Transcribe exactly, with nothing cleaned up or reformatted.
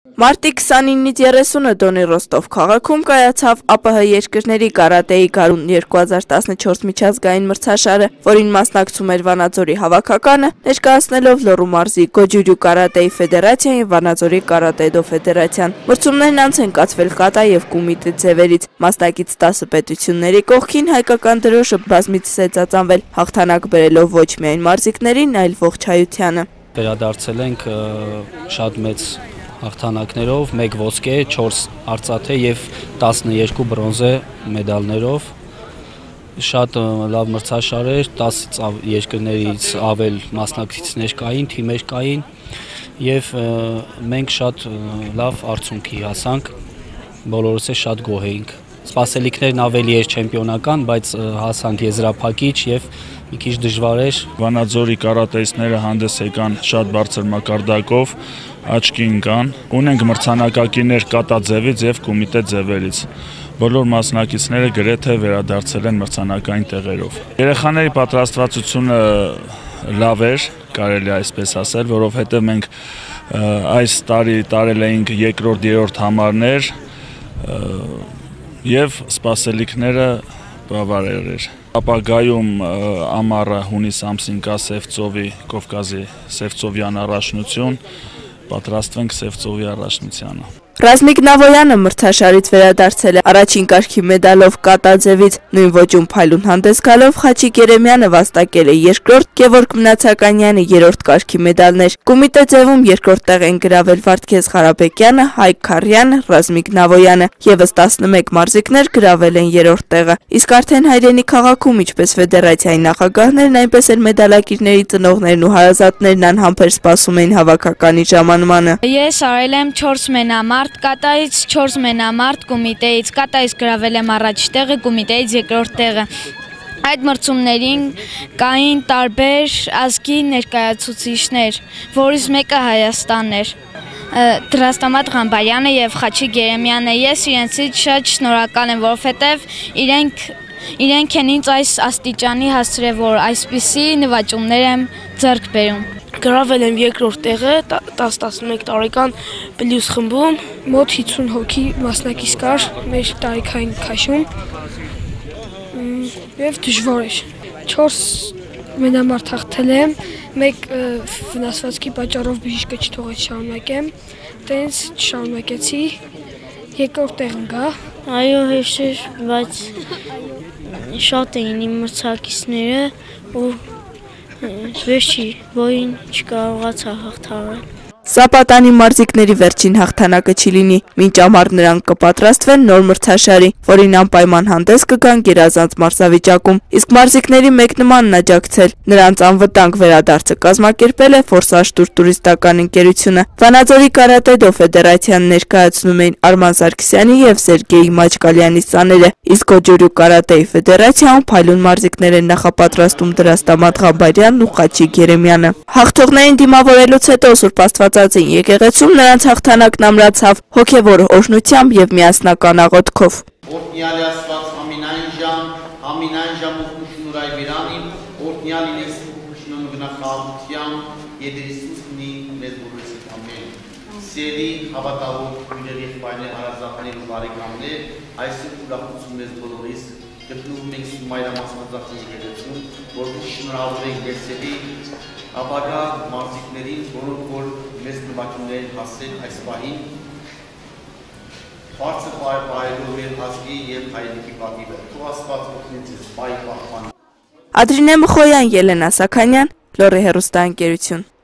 Մարտի քսանինից երեսունը Դոնի Ռոստով քաղաքում կայացավ ԱՊՀ երկրների կարատեի գարուն երկու հազար տասնչորս միջազգային մրցաշարը, որին մասնակցում էր Վանաձորի հավաքականը, ներկայացնելով Լոռու մարզի Գոջուրյու կարատեի ֆեդերացիան եւ Վանաձորի կարատե-դո ֆեդերացիան։ Մրցումներն անց են կացվել կատա եւ կումիտե ձևերից։ Մասնակից տասը պետությունների կողքին հայկական դրոշը բազմիցս է ծածանվել, հաղթանակ բերելով ոչ միայն մարզիկներին, այլ ողջ հայությանը։ Վերադարձել ենք շատ մեծ հաղթանակներով, մեկ ոսկե, չորս արծաթե եւ տասնյոթ բրոնզե մեդալներով։ Շատ լավ մրցաշար էր, տասից երկրներից ավել մասնակիցներ կային, թիմեր կային եւ մենք շատ լավ արդյունքի հասանք, բոլորս էլ շատ գոհ էինք։ Սպասելիքներն ավելի էր չեմպիոնական, բայց հասանք եզրափակիչ եւ մի քիչ դժվար էր։ Վանաձորի կարատեիստները հանդես եկան շատ բարձր մակարդակով, աչքի ընկան։ Ունենք մրցանակակիրներ կատա ձևից եւ կումիտե ձևերից։ Բոլոր մասնակիցները գրեթե վերադարձել են մրցանակային տեղերով։ Երեխաների պատրաստվածությունը լավ էր, կարելի այսպես ասել, որովհետեւ մենք այս տարի տարել էինք երկրորդ, երրորդ համարներ եւ սպասելիքները բավարար էր։ Ապագայում ամառը հունիս ամսին կա Սևծովի Կովկասի Սևծովյան առաջնություն, պատրաստվենք Սևծովի առաջնությանը։ Ռազմիկ Նավոյանը մրցաշարից վերադարձել է առաջին կարգի մեդալով կատա ձևից, նույն ոճում փայլուն հանդես գալով Խաչիկ Երեմյանը վաստակել է երկրորդ, Գևորգ Մնացականյանը երրորդ կարգի մեդալներ։ Կումիտե ձևում երկրորդ տեղ են գրավել Վարդգես Ղարաբեկյանը, Հայկ Քարյանը, Ռազմիկ Նավոյանը, եւս տասնմեկ մարզիկներ գրավել են երրորդ տեղը։ Իսկ արդեն հայրենի քաղաքում ինչպես ֆեդերացիայի նախագահներն, այնպես էլ մեդալակիրների ծնողներն ու հարազատներն անհամբեր սպասում էին հավաքականի ժամանմանը։ Ես արել եմ չորս մենամարտ, կատայից չորս մենամարտ, կումիտեից կատայից գրավել եմ առաջ տեղը, կումիտեից երկրորդ տեղը։ Այդ մրցումներին կային տարբեր ազգի ներկայացուցիչներ, որից մեկը Հայաստանն էր։ Դրաստամատ Ղամբարյանը եւ Խաչիկ Երեմյանը։ Ես իրենցից շատ շնորհակալ եմ, որովհետեւ իրենք իրենք են ինձ այս աստիճանի հասցրել, որ այսպիսի նվաճումներ եմ ձեռք բերում։ Գրավել եմ երկրորդ տեղը տասը տասնմեկ տարեկան պլյուս խմբում, մոտ հինգ հոգի մասնակից կար մեր տարիքային քաշում եւ դժվար էր։ չորս մենամարտ հաղթել եմ, մեկ վնասվածքի պատճառով բժիշկը չթողեց շարունակեմ, տենց չշարունակեցի, երկրորդ տեղ ընկա։ Այո, հեշտ էր, բայց շատ էին իմ մրցակիցները ու վերջի բոյին չկարողացա հաղթահարել։ Սա պատանի մարզիկների վերջին հաղթանակը չի լինի, մինչ ամառ նրանք կպատրաստվեն նոր մրցաշարի, որին անպայման հանդես կգան գերազանց մարզավիճակում, իսկ մարզիկների մեկնմանն աջակցել նրանց անվտանգ վերադարձը կազմակերպել է Ֆորսաշտուր տուրիստական ընկերությունը։ Վանաձորի կարատե-դո ֆեդերացիան ներկայացնում էին Արման Սարգսյանի եւ Սերգեյ Մաչկալյանի սաները, իսկ Գոջուրյու կարատեի ֆեդերացիայում փայլուն մարզիկներ են նախապատրաստում Դրաստամատ Ղամբարյանն ու Խաչիկ Երեմյանը։ Հաղթողներին դիմավորելուց հետո Սուրբ Աստվածածին եկեղեցում նրանց հաղթանակն ամրացավ հոգևոր օրհնությամբ եւ միասնական աղոթքով։ Օրհնյալ Աստված ամենայն ժամ, ամենայն ժամ ու շնորհայ Վիրանին, օրհնյալ ինես շնորհ գնահատությամբ, Եդ Հիսուսնի մեծ բուրսից ամեն։ Սերի հավատալով քույրերի եղբայրներ հարազատներ ու բարեկամներ, այսօր ուրախություն մեզ բոլորիս գտնվում ենք Մայրամասնաձախի եկեղեցում, որպես շնորհավորենք դերսերի ապագա մարզիկներին, որոնք որ մեծ նվաճումներ հասել այս պահին, բարձր պահելով մեր ազգի եւ հայրենիքի պատիվը։ Թող Աստված օգնի ձեզ, բայ պահպան։ Ադրինե Մխոյան, Ելենա Սաքանյան, Լոռի հեռուստաընկերություն։